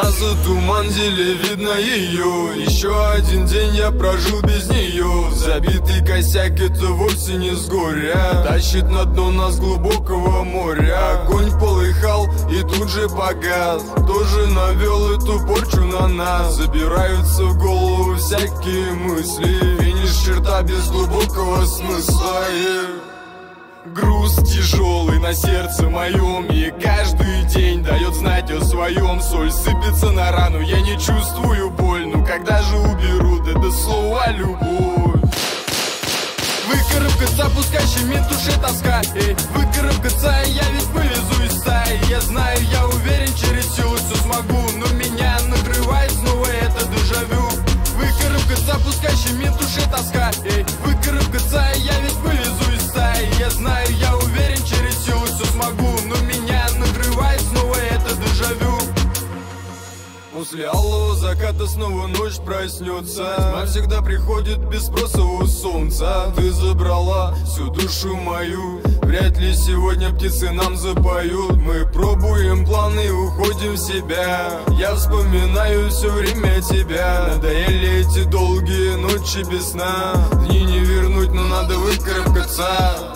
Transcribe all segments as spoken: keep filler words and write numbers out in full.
Нас затуманили, видно ее. Еще один день я прожил без нее. Забитый косяк, это вовсе не с горя. Тащит на дно нас глубокого моря. Огонь полыхал и тут же погас. Тоже навел эту порчу на нас. Забираются в голову всякие мысли. Финиш черта без глубокого смысла, yeah. Груз тяжелый на сердце моем, и каждый день дает знать о своем. Соль сыпется на рану, я не чувствую боль. Ну когда же уберут это слово любовь? Выкарабкаться, пускай щемит душе тоска. Эй, выкарабкаться, я ведь вылезу из стаи. Я знаю, я уверен, через силу все смогу. Но меня накрывает снова это дежавю. Выкарабкаться, пускай щемит душе тоска. Эй, выкарабкаться, я ведь вылезу из стаи. Я знаю, я уверен, через силу все смогу. Но меня накрывает снова это дежавю. После алого заката снова ночь проснется. Тьма всегда приходит без спроса у солнца. Ты забрала всю душу мою. Вряд ли сегодня птицы нам запоют. Мы пробуем планы и уходим в себя. Я вспоминаю все время тебя. Надоели эти долгие ночи без сна. Дни не вернуть, но надо выкарабкаться.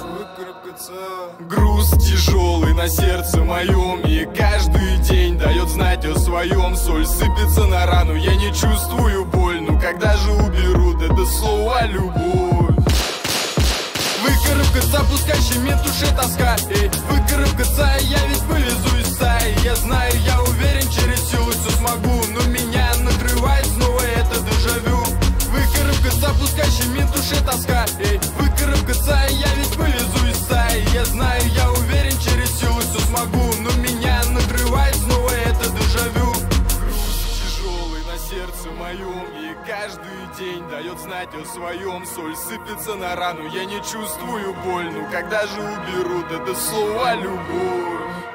Груз тяжелый на сердце моем, и каждый день дает знать о своем. Соль сыпется на рану, я не чувствую боль. Ну когда же уберут это слово любовь? Выкарабкаться, пускай щемит душе тоска. Эй, выкарабкаться, я ведь вылезу из стаи. Я знаю, я уверен, через силу все смогу. Но меня накрывает снова это дежавю. Выкарабкаться, пускай щемит душе тоска. Эй, выкарабкаться, я ведь вылезу из стаи. Я знаю, я уверен, через силу все смогу. Но меня накрывает снова это дежавю. Груз тяжелый на сердце моем, и каждый день дает знать о своем. Соль сыпется на рану, я не чувствую боль. Ну когда же уберут это слово любовь?